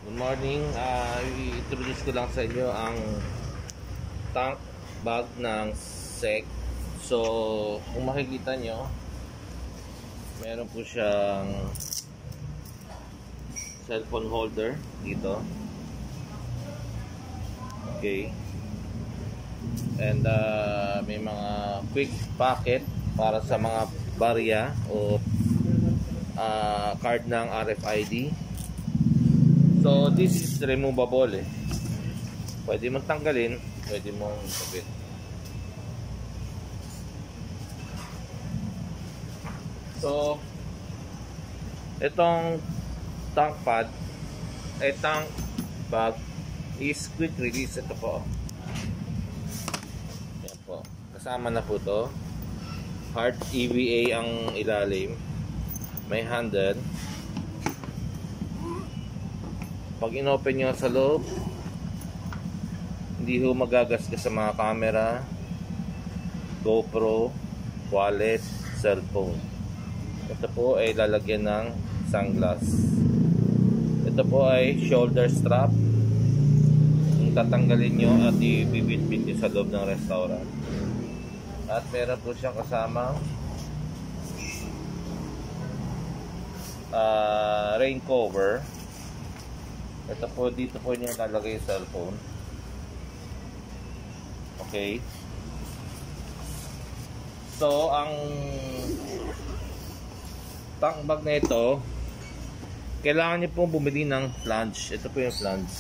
Good morning. I-introduce ko lang sa inyo ang tank bag ng SEC. So, kung makikita nyo, meron po siyang cellphone holder dito. Okay. And may mga quick pocket para sa mga barya o card ng RFID. So this is removable eh. Pwede mong tanggalin, pwede mong sabit. So itong tank pad, tank bag is quick release. Ito po. Yan po. Kasama na po to. Hard EVA ang ilalim. May handle. Pag inopen nyo sa loob, hindi ho magagasgas sa mga camera, GoPro, wallet, cellphone. Ito po ay lalagyan ng sunglass. Ito po ay shoulder strap. Yung tatanggalin nyo at ibibitbit nyo sa loob ng restaurant. At meron po siyang kasamang rain cover. Ito po, dito po niya lalagay yung cellphone. Okay. So, ang tank bag na ito, kailangan niyo pong bumili ng flange. Ito po yung flange.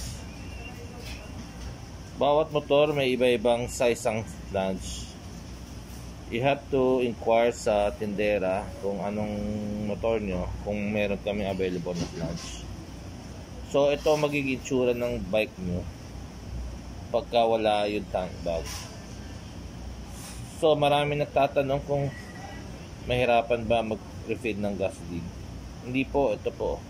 Bawat motor may iba-ibang size ang flange. You have to inquire sa tindera kung anong motor nyo, kung meron kami available na flange. So, ito magiging itsura ng bike nyo pagka wala yung tank bag. So, marami nagtatanong kung mahirapan ba mag-refill ng gasoline. Hindi po, ito po.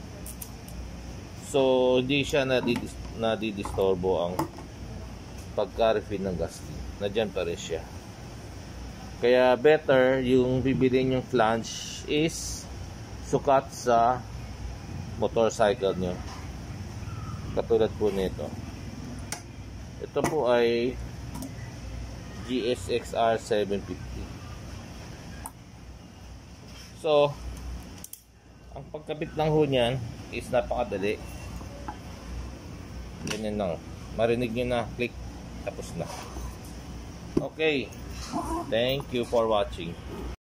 So, hindi siya nadidisturbo ang pagka-refill ng gasoline. Nadyan pa rin siya. Kaya better yung bibilin yung flange is sukat sa motorcycle nyo. Katulad po nito. Ito po ay GSXR 750. So, ang pagkabit lang ho niyan is napakadali. Ganyan lang. Marinig nyo na, click, tapos na. Okay. Thank you for watching.